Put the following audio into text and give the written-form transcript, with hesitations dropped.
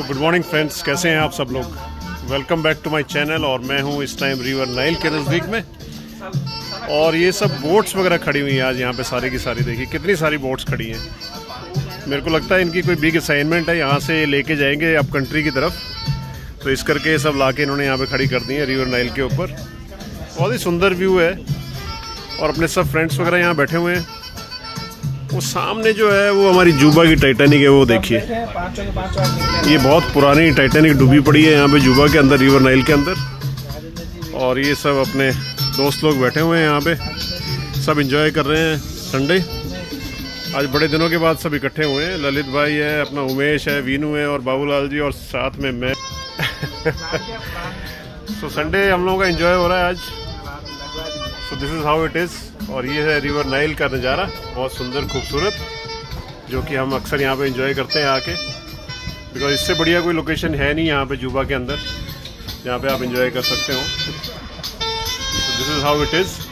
So good morning friends, कैसे हैं आप सब लोग। Welcome back to my channel. और मैं हूं इस टाइम रिवर नाइल के नज़दीक में, और ये सब बोट्स वगैरह खड़ी हुई हैं आज यहाँ पे सारी की सारी। देखिए कितनी सारी बोट्स खड़ी हैं। मेरे को लगता है इनकी कोई बिग असाइनमेंट है, यहाँ से लेके जाएंगे अप कंट्री की तरफ। तो इस करके सब ला के इन्होंने यहाँ पे खड़ी कर दी है रिवर नाइल के ऊपर। बहुत ही सुंदर व्यू है, और अपने सब फ्रेंड्स वगैरह यहाँ बैठे हुए हैं। वो सामने जो है वो हमारी जुबा की टाइटैनिक है, वो देखिए। ये बहुत पुरानी टाइटैनिक डूबी पड़ी है यहाँ पे जुबा के अंदर, रिवर नाइल के अंदर। और ये सब अपने दोस्त लोग बैठे हुए हैं यहाँ पे, सब एंजॉय कर रहे हैं। संडे आज बड़े दिनों के बाद सब इकट्ठे हुए हैं। ललित भाई है, अपना उमेश है, वीनू है और बाबूलाल जी, और साथ में मैं। तो संडे हम लोगों का एंजॉय हो रहा है आज। So this is how it is. और ये है रिवर नाइल का नज़ारा, बहुत सुंदर खूबसूरत, जो कि हम अक्सर यहाँ पे एंजॉय करते हैं आके। बिकॉज इससे बढ़िया कोई लोकेशन है नहीं यहाँ पे जुबा के अंदर, जहाँ पे आप एंजॉय कर सकते हो। This is how it is.